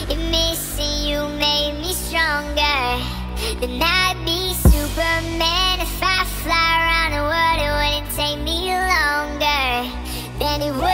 If missing you made me stronger, then I'd be Superman. If I fly around the world, it wouldn't take me longer than it would